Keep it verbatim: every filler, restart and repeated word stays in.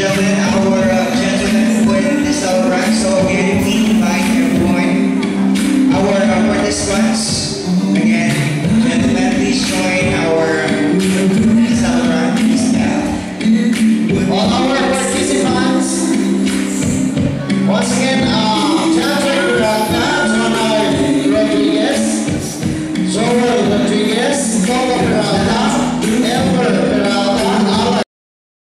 gentlemen, our uh, gentlemen with this our rank. So here we invite everyone, our uh, participants. Again, gentlemen, please join our this our rank staff. All our participants. Once again, uh, Chancellor Rodriguez, Joel Rodriguez, Joel Rodriguez,